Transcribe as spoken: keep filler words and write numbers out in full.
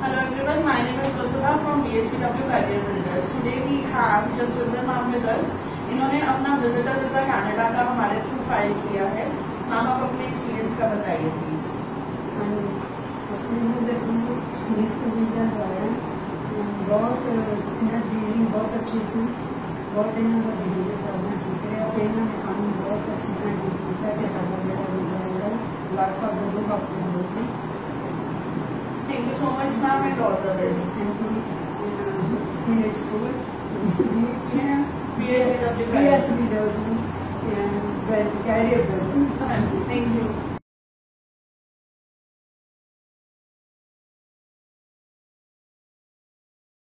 Hello everyone, my name is Vasudha from B S B W Career Builders. Today we have Jaswinder ma'am with us. इन्होंने अपना visitor visa Canada का हमारे through file किया है. Ma'am आप अपने experience का बताइए प्लीज. इसमें मुझे विजिटर वीजा आया बहुत डीलिंग बहुत अच्छी सी बहुत इन्होंने डीलिंग सब ठीक है और इन्होंने सामने बहुत अच्छी तरह डील किया कि सब मेरा वीजा है लाखों लोगों का हो जाए. Thank you so much, ma'am, and all the best. Thank you. It's good. Yeah. B S B W. B S B W. Yeah. Career building. Thank you.